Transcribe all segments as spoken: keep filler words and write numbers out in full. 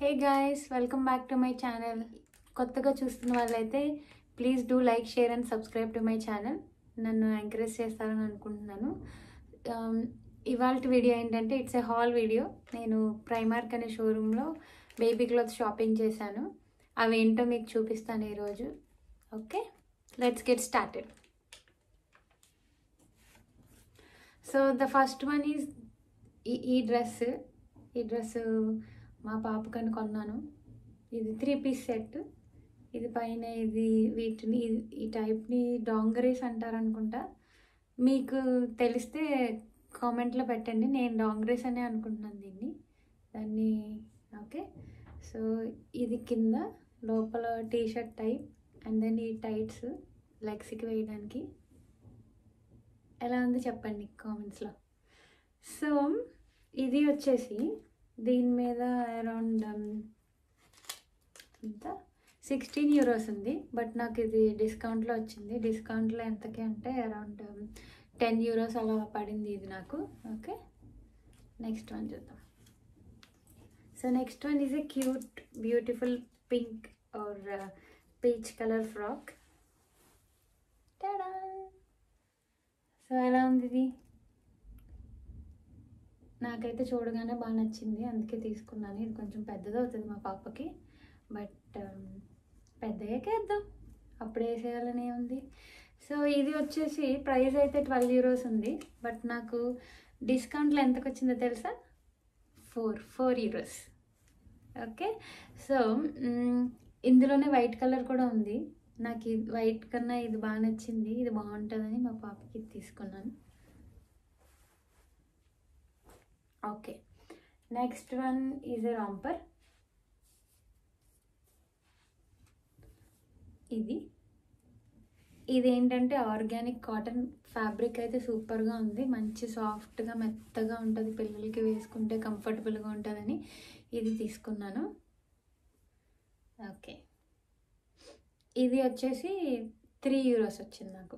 Hey guys, welcome back to my channel. కొత్తగా చూస్తున్న వాళ్ళైతే please do like, share and subscribe to my channel. నన్ను encourage చేస్తారని అనుకుంటున్నాను. ఇవాళ వీడియో ఏంటంటే ఇట్స్ ఏ హాల్ వీడియో. నేను ప్రైమార్క్ అనే షోరూంలో బేబీ క్లాత్ షాపింగ్ చేశాను. అవి ఏంటో మీకు చూపిస్తాను ఈరోజు. Okay, let's get started. So the first one is ఈ ఈ డ్రెస్ ఈ డ్రెస్ మా పాపకని కొన్నాను. ఇది త్రీ పీస్ సెట్. ఇది పైన ఇది వీటిని ఈ టైప్ని డాంగరీస్ అంటారనుకుంటా. మీకు తెలిస్తే కామెంట్లో పెట్టండి. నేను డాంగరీస్ అనే అనుకుంటున్నాను దీన్ని దాన్ని ఓకే. సో ఇది కింద లోపల T shirt type and then ఈ టైట్స్ లెగ్స్కి వేయడానికి. ఎలా ఉంది చెప్పండి కామెంట్స్లో. సో ఇది వచ్చేసి దీని మీద అరౌండ్ ఎంత సిక్స్టీన్ యూరోస్ ఉంది. బట్ నాకు ఇది డిస్కౌంట్లో వచ్చింది. డిస్కౌంట్లో ఎంతకి అంటే అరౌండ్ టెన్ యూరోస్ అలా పడింది ఇది నాకు. ఓకే, నెక్స్ట్ వన్ చూద్దాం. So next one is a cute beautiful pink or peach colour frock. So ఎలా ఉంది ఇది? నాకైతే చూడగానే బాగా నచ్చింది, అందుకే తీసుకున్నాను. ఇది కొంచెం పెద్దది అవుతుంది మా పాపకి, బట్ పెద్దయ్యాకే వేద్దాం, అప్పుడు వేసేయాలని ఉంది. సో ఇది వచ్చేసి ప్రైస్ అయితే ట్వెల్వ్ యూరోస్ ఉంది. బట్ నాకు డిస్కౌంట్లో ఎంతకు వచ్చిందో తెలుసా? Four four euros. Okay, so ఇందులోనే వైట్ కలర్ కూడా ఉంది. నాకు ఇది వైట్ కన్నా ఇది బాగా నచ్చింది. ఇది బాగుంటుందని మా పాపకి ఇది తీసుకున్నాను. Okay, next one is a romper. ఇది ఇదేంటంటే ఆర్గానిక్ కాటన్ ఫ్యాబ్రిక్ అయితే సూపర్గా ఉంది. మంచి సాఫ్ట్గా మెత్తగా ఉంటుంది, పిల్లలకి వేసుకుంటే కంఫర్టబుల్గా ఉంటుందని ఇది తీసుకున్నాను. ఓకే, ఇది వచ్చేసి త్రీ యూరోస్ వచ్చింది నాకు.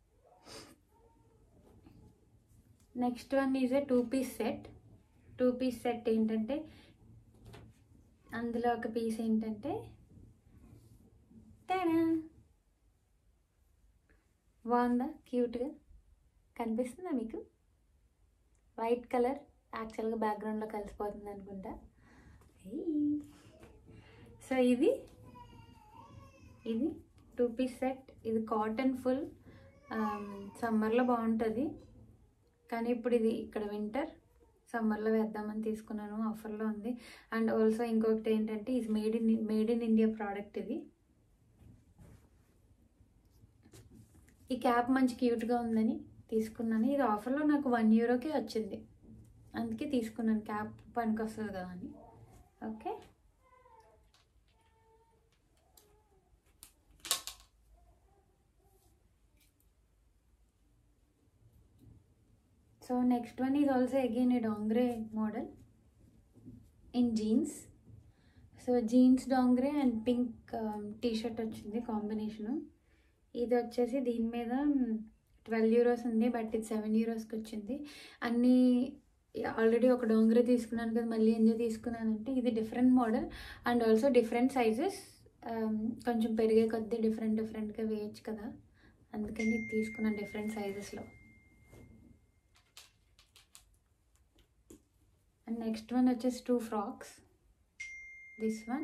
Next one is a two piece set. Two piece set ఏంటంటే అందులో ఒక పీస్ ఏంటంటే తేడా బాగుందా? క్యూట్గా కనిపిస్తుందా మీకు? వైట్ కలర్ యాక్చువల్గా బ్యాక్గ్రౌండ్లో కలిసిపోతుంది అనుకుంటా. సో ఇది ఇది టూ పీస్ సెట్. ఇది కాటన్ ఫుల్. సమ్మర్లో బాగుంటుంది, కానీ ఇప్పుడు ఇది ఇక్కడ వింటర్, సమ్మర్లో వేద్దామని తీసుకున్నాను. ఆఫర్లో ఉంది. అండ్ ఆల్సో ఇంకొకటి ఏంటంటే ఇది made in made in India product. ఇది ఈ క్యాప్ మంచి క్యూట్గా ఉందని తీసుకున్నాను. ఇది ఆఫర్లో నాకు వన్ యూరోకే వచ్చింది, అందుకే తీసుకున్నాను. క్యాప్ పనికి వస్తుంది కదా అని. Okay, so next one is also again a dungaree model in jeans. So jeans dungaree and pink T shirt వచ్చింది కాంబినేషను. ఇది వచ్చేసి దీని మీద ట్వెల్వ్ యూరోస్ ఉంది, బట్ ఇది సెవెన్ యూరోస్కి వచ్చింది. అన్నీ ఆల్రెడీ ఒక డాంగ్రే తీసుకున్నాను కదా, మళ్ళీ ఎంజాయ్ తీసుకున్నానంటే ఇది different model and also different sizes. కొంచెం పెరిగే కొద్దీ డిఫరెంట్ డిఫరెంట్గా వేయచ్చు కదా, అందుకని ఇది తీసుకున్నాను డిఫరెంట్ సైజెస్లో. అండ్ నెక్స్ట్ వన్ వచ్చేసి two frocks. This one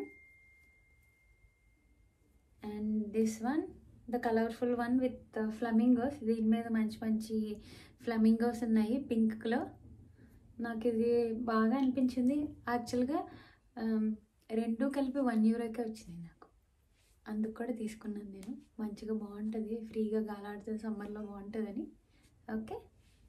and this one, the colourful one with flamingos. దీని మీద మంచి మంచి ఫ్లమింగోస్ ఉన్నాయి పింక్లో. నాకు ఇది బాగా అనిపించింది. యాక్చువల్గా రెండు కలిపి వన్ యూరోకే వచ్చింది నాకు, అందుకు కూడా తీసుకున్నాను నేను. మంచిగా బాగుంటుంది, ఫ్రీగా గాలాడుతుంది, సమ్మర్లో బాగుంటుందని. Okay,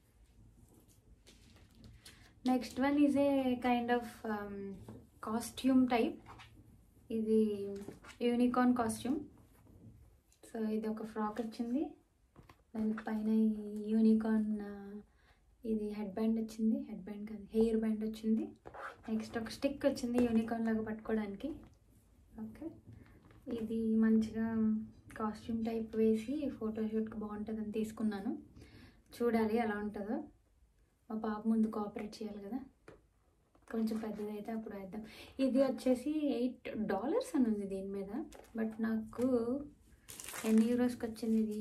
next one is a kind of costume type. ఇది యూనికార్న్ కాస్ట్యూమ్. సో ఇది ఒక ఫ్రాక్ వచ్చింది, దానికి పైన యూనికార్న్ ఇది హెడ్ బ్యాండ్ వచ్చింది. హెడ్ బ్యాండ్ కాదు, హెయిర్ బ్యాండ్ వచ్చింది. నెక్స్ట్ ఒక స్టిక్ వచ్చింది యూనికార్న్ లాగా పట్టుకోవడానికి. ఓకే, ఇది మంచిగా కాస్ట్యూమ్ టైప్ వేసి ఫోటోషూట్కి బాగుంటుందని తీసుకున్నాను. చూడాలి ఎలా ఉంటుందో. మా పాప ముందు కోఆపరేట్ చేయాలి కదా. కొంచెం పెద్దది అయితే అప్పుడు వేద్దాం. ఇది వచ్చేసి ఎయిట్ డాలర్స్ అని ఉంది దీని మీద, బట్ నాకు ఎన్ని యూరోస్కి వచ్చింది ఇది?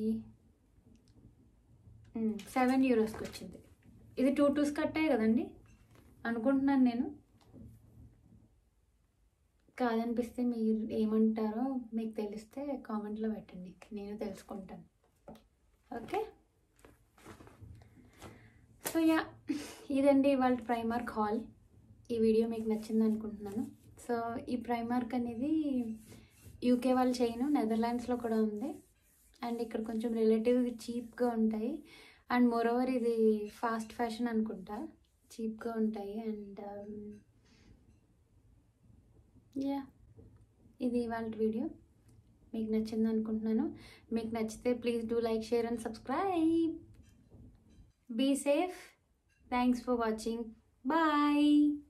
సెవెన్ యూరోస్కి వచ్చింది. ఇది టూ టూస్ కట్టాయి కదండి అనుకుంటున్నాను నేను. కాదనిపిస్తే మీరు ఏమంటారో మీకు తెలిస్తే కామెంట్లో పెట్టండి, నేను తెలుసుకుంటాను. ఓకే, సో యా, ఇదండి ఇవాళ ప్రైమార్క్ హాల్. ఈ వీడియో మీకు నచ్చింది అనుకుంటున్నాను. సో ఈ ప్రైమార్క్ అనేది యూకే వాళ్ళు చేయను, నెదర్లాండ్స్లో కూడా ఉంది. అండ్ ఇక్కడ కొంచెం రిలేటివ్గా చీప్గా ఉంటాయి. అండ్ మోరోవర్ ఇది ఫాస్ట్ ఫ్యాషన్ అనుకుంటా, చీప్గా ఉంటాయి. అండ్ యా, ఇది ఇవాళ వీడియో మీకు నచ్చింది అనుకుంటున్నాను. మీకు నచ్చితే please do like, share and subscribe. Be safe. Thanks for watching. Bye.